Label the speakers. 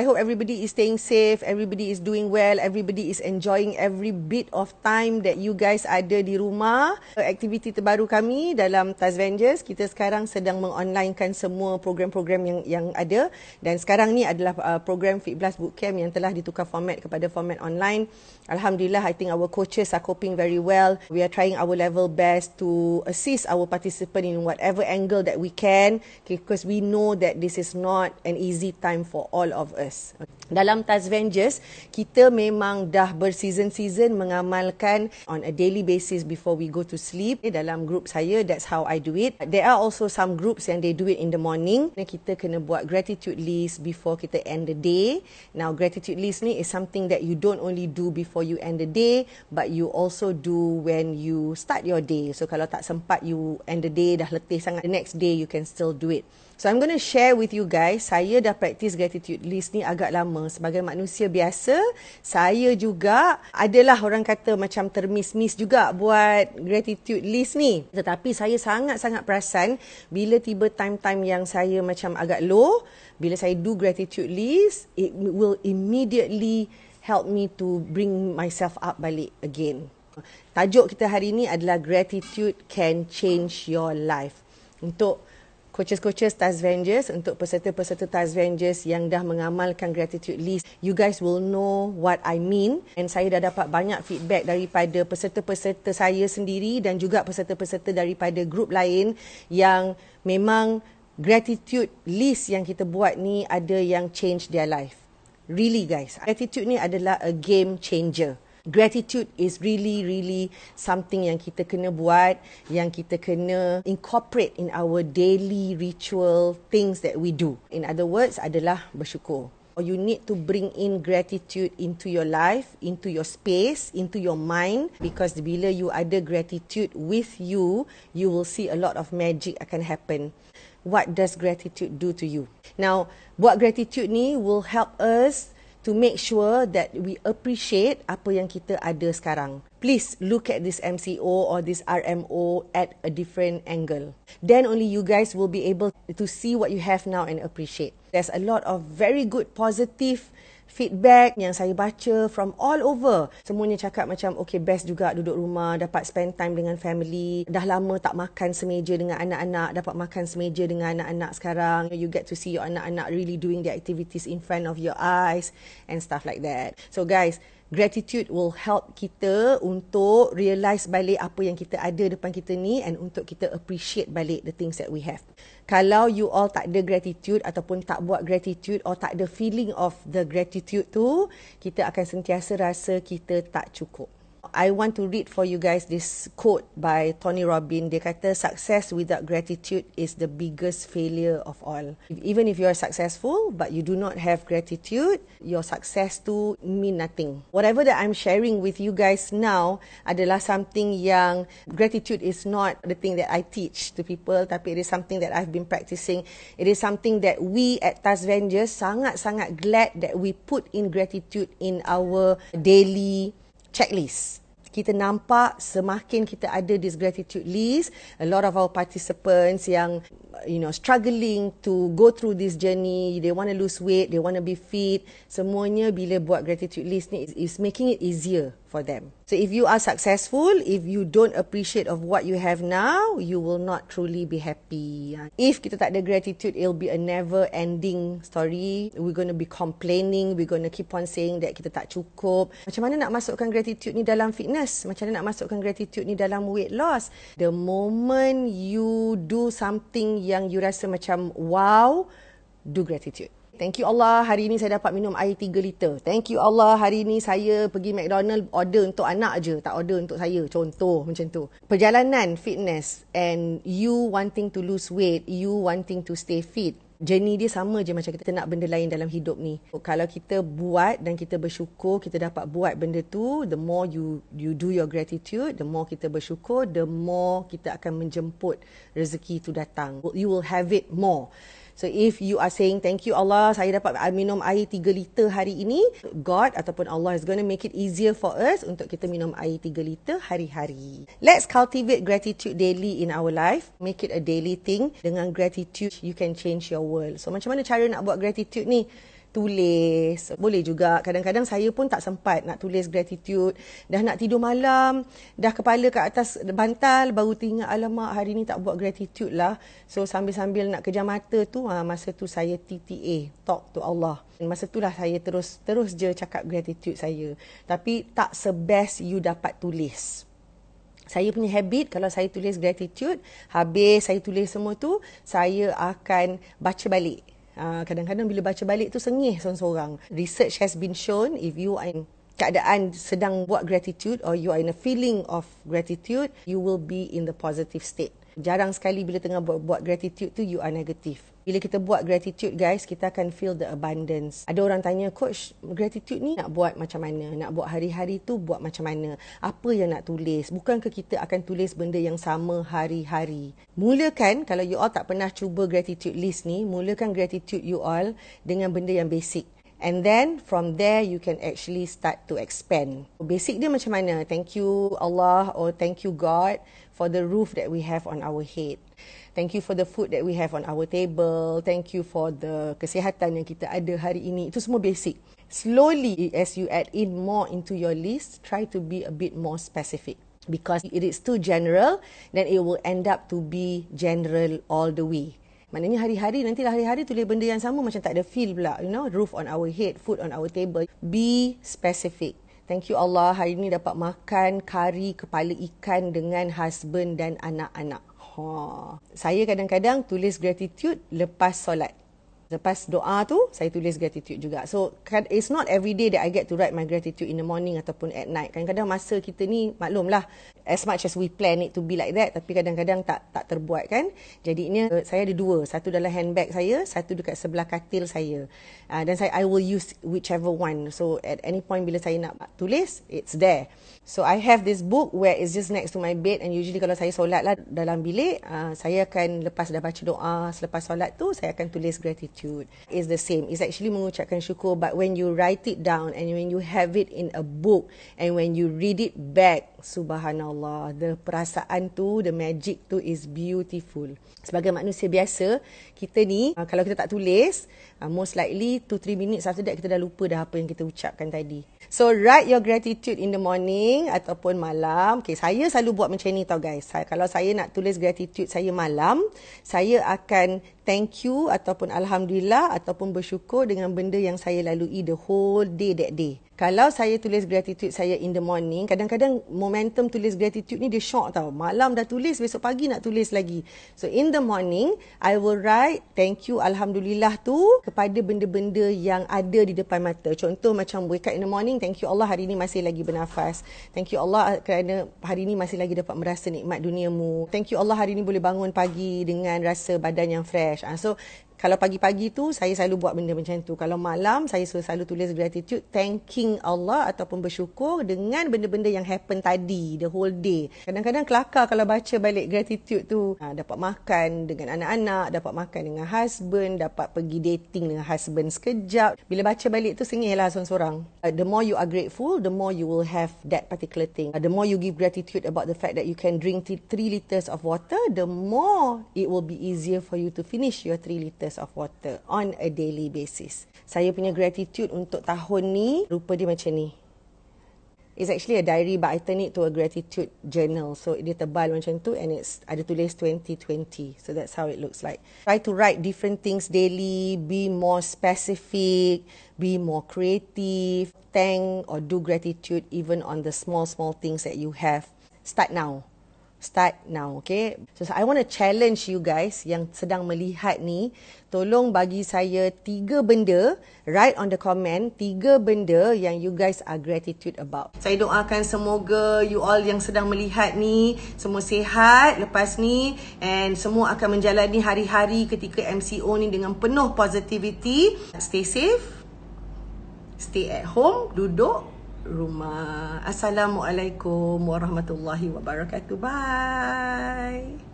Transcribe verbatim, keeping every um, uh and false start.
Speaker 1: I hope everybody is staying safe, everybody is doing well, everybody is enjoying every bit of time that you guys ada di rumah. Aktiviti terbaru kami dalam Tazvengers, kita sekarang sedang mengonlinekan semua program-program yang yang ada, dan sekarang ni adalah uh, program Fit Blast Bootcamp yang telah ditukar format kepada format online. Alhamdulillah, I think our coaches are coping very well. We are trying our level best to assist our participant in whatever angle that we can, because we know that this is not an easy time for all of us. Dalam Tazvengers, kita memang dah berseason-season mengamalkan on a daily basis before we go to sleep. Dalam group saya, that's how I do it. There are also some groups yang they do it in the morning. Kita kena buat gratitude list before kita end the day. Now, gratitude list ni is something that you don't only do before you end the day, but you also do when you start your day. So, kalau tak sempat you end the day, dah letih sangat, the next day you can still do it. So, I'm going to share with you guys, saya dah practice gratitude list ni agak lama. Sebagai manusia biasa, saya juga adalah orang kata macam termis-mis juga buat gratitude list ni. Tetapi saya sangat-sangat perasan bila tiba time-time yang saya macam agak low, bila saya do gratitude list, it will immediately help me to bring myself up balik again. Tajuk kita hari ini adalah Gratitude Can Change Your Life. Untuk coaches-coaches Tazvengers, untuk peserta-peserta Tazvengers yang dah mengamalkan gratitude list, you guys will know what I mean. And saya dah dapat banyak feedback daripada peserta-peserta saya sendiri dan juga peserta-peserta daripada grup lain yang memang gratitude list yang kita buat ni ada yang change their life. Really guys, gratitude ni adalah a game changer. Gratitude is really, really something yang kita kena buat, yang kita kena incorporate in our daily ritual things that we do. In other words, adalah bersyukur. You need to bring in gratitude into your life, into your space, into your mind, because bila you ada gratitude with you, you will see a lot of magic akan happen. What does gratitude do to you? Now, buat gratitude ni will help us to make sure that we appreciate apa yang kita ada sekarang. Please look at this M C O or this R M O at a different angle. Then only you guys will be able to see what you have now and appreciate. There's a lot of very good positive feedback yang saya baca from all over. Semuanya cakap macam, okay, best juga duduk rumah, dapat spend time dengan family. Dah lama tak makan semeja dengan anak-anak, dapat makan semeja dengan anak-anak sekarang. You get to see your anak-anak really doing the activities in front of your eyes and stuff like that. So guys, gratitude will help kita untuk realise balik apa yang kita ada depan kita ni, and untuk kita appreciate balik the things that we have. Kalau you all tak ada gratitude ataupun tak buat gratitude or tak ada feeling of the gratitude tu, kita akan sentiasa rasa kita tak cukup. I want to read for you guys this quote by Tony Robbins. Dia kata, success without gratitude is the biggest failure of all. Even if you are successful but you do not have gratitude, your success to mean nothing. Whatever that I'm sharing with you guys now adalah something yang gratitude is not the thing that I teach to people, tapi it is something that I've been practicing. It is something that we at Tazvengers sangat-sangat glad that we put in gratitude in our daily checklist. Kita nampak semakin kita ada this gratitude list, a lot of our participants yang you know struggling to go through this journey, they want to lose weight, they want to be fit, semuanya bila buat gratitude list ni is, is making it easier for them. So if you are successful, if you don't appreciate of what you have now, you will not truly be happy. If kita tak ada gratitude, it'll be a never ending story. We're going to be complaining, we're going to keep on saying that kita tak cukup. Macam mana nak masukkan gratitude ni dalam fitness? Macam mana nak masukkan gratitude ni dalam weight loss? The moment you do something yang you rasa macam wow, do gratitude. Thank you Allah, hari ini saya dapat minum air tiga liter. Thank you Allah, hari ini saya pergi McDonald order untuk anak je, tak order untuk saya. Contoh macam tu. Perjalanan fitness and you wanting to lose weight, you wanting to stay fit, journey dia sama je macam kita nak benda lain dalam hidup ni. Kalau kita buat dan kita bersyukur, kita dapat buat benda tu, the more you you do your gratitude, the more kita bersyukur, the more kita akan menjemput rezeki tu datang. You will have it more. So if you are saying, thank you Allah, saya dapat minum air tiga liter hari ini, God ataupun Allah is going to make it easier for us untuk kita minum air tiga liter hari-hari. Let's cultivate gratitude daily in our life. Make it a daily thing. Dengan gratitude, you can change your world. So macam mana cara nak buat gratitude ni? tulis. Boleh juga. Kadang-kadang saya pun tak sempat nak tulis gratitude. Dah nak tidur malam, dah kepala kat atas bantal, baru teringat, alamak hari ni tak buat gratitude lah. So sambil-sambil nak kejam mata tu, ha, masa tu saya T T A, talk to Allah. Masa tu lah saya terus terus je cakap gratitude saya. Tapi tak sebest you dapat tulis. Saya punya habit, kalau saya tulis gratitude, habis saya tulis semua tu, saya akan baca balik. Uh, kadang-kadang bila baca balik tu sengih seorang-seorang. Research has been shown, if you are in keadaan sedang buat gratitude or you are in a feeling of gratitude, you will be in the positive state. Jarang sekali bila tengah buat, buat gratitude tu, you are negative. Bila kita buat gratitude guys, kita akan feel the abundance. Ada orang tanya, coach, gratitude ni nak buat macam mana? Nak buat hari-hari tu buat macam mana? Apa yang nak tulis? Bukankah kita akan tulis benda yang sama hari-hari? Mulakan, kalau you all tak pernah cuba gratitude list ni, mulakan gratitude you all dengan benda yang basic. And then from there you can actually start to expand. Basic dia macam mana? Thank you Allah or thank you God for the roof that we have on our head. Thank you for the food that we have on our table. Thank you for the kesihatan yang kita ada hari ini. Itu semua basic. Slowly as you add in more into your list, try to be a bit more specific. Because it is too general, then it will end up to be general all the way. Maknanya hari-hari, nanti hari-hari tulis benda yang sama macam tak ada feel pula. You know, roof on our head, food on our table. Be specific. Thank you Allah, hari ni dapat makan kari kepala ikan dengan husband dan anak-anak. Ha. Saya kadang-kadang tulis gratitude lepas solat. Lepas doa tu, saya tulis gratitude juga. So, it's not every day that I get to write my gratitude in the morning ataupun at night. Kadang-kadang masa kita ni, maklumlah, as much as we plan it to be like that, tapi kadang-kadang tak tak terbuat kan. Jadinya, saya ada dua. Satu dalam handbag saya, satu dekat sebelah katil saya. Uh, dan saya, I will use whichever one. So, at any point bila saya nak tulis, it's there. So, I have this book where it's just next to my bed, and usually kalau saya solat lah dalam bilik, uh, saya akan lepas dah baca doa, selepas solat tu, saya akan tulis gratitude. Is the same. It's actually mengucapkan syukur, but when you write it down and when you have it in a book and when you read it back, subhanallah, the perasaan tu, the magic tu is beautiful. Sebagai manusia biasa, kita ni uh, kalau kita tak tulis, uh, most likely two to three minutes after that kita dah lupa dah apa yang kita ucapkan tadi. So write your gratitude in the morning ataupun malam. Okay, saya selalu buat macam ni tau guys. Saya, kalau saya nak tulis gratitude saya malam, saya akan thank you ataupun alhamdulillah ataupun bersyukur dengan benda yang saya lalui the whole day that day. Kalau saya tulis gratitude saya in the morning, kadang-kadang momentum tulis gratitude ni dia short tau. Malam dah tulis, besok pagi nak tulis lagi. So in the morning, I will write thank you alhamdulillah tu kepada benda-benda yang ada di depan mata. Contoh macam wake up in the morning, thank you Allah hari ni masih lagi bernafas. Thank you Allah kerana hari ni masih lagi dapat merasa nikmat duniamu. Thank you Allah hari ni boleh bangun pagi dengan rasa badan yang fresh. So kalau pagi-pagi tu, saya selalu buat benda macam tu. Kalau malam, saya selalu tulis gratitude, thanking Allah ataupun bersyukur dengan benda-benda yang happen tadi, the whole day. Kadang-kadang kelakar kalau baca balik gratitude tu. Ha, dapat makan dengan anak-anak, dapat makan dengan husband, dapat pergi dating dengan husband sekejap. Bila baca balik tu, sengih lah seorang-seorang. Uh, the more you are grateful, the more you will have that particular thing. Uh, the more you give gratitude about the fact that you can drink three liters of water, the more it will be easier for you to finish your three liters of water on a daily basis. Saya punya gratitude untuk tahun ni rupa dia macam ni. It's actually a diary but I turn it to a gratitude journal. So dia tebal macam tu and it's ada tulis twenty twenty. So that's how it looks like. Try to write different things daily, be more specific, be more creative, thank or do gratitude even on the small small things that you have. Start now. Start now, okay? So, I want to challenge you guys yang sedang melihat ni, tolong bagi saya tiga benda, write on the comment, tiga benda yang you guys are gratitude about. Saya doakan semoga you all yang sedang melihat ni, semua sihat lepas ni, and semua akan menjalani hari-hari ketika M C O ni dengan penuh positivity. Stay safe, stay at home, duduk rumah. Assalamualaikum warahmatullahi wabarakatuh. Bye.